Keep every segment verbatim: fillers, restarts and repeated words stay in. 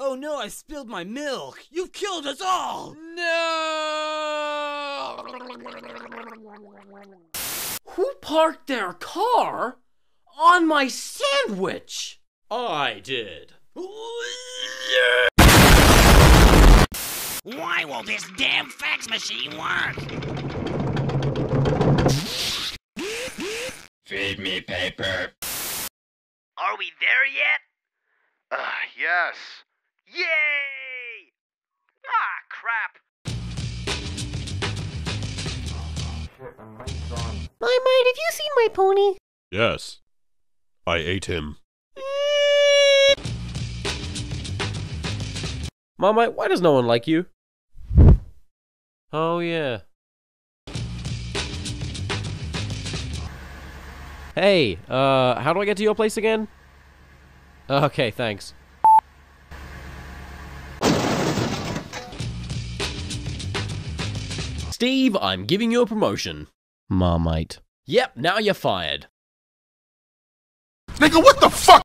Oh no, I spilled my milk! You've killed us all! No! Who parked their car on my sandwich? I did. Why will this damn fax machine work? Feed me paper. Are we there yet? Uh, yes. Yay! Ah, crap. Marmite, have you seen my pony? Yes. I ate him. Marmite, why does no one like you? Oh, yeah. Hey, uh, how do I get to your place again? Okay, thanks. Steve, I'm giving you a promotion. Marmite. Yep, now you're fired. Nigga, what the fuck?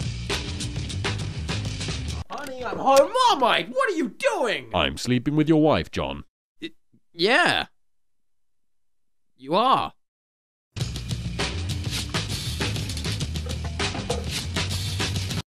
Honey, I'm home. Marmite, what are you doing? I'm sleeping with your wife, John. Yeah. You are.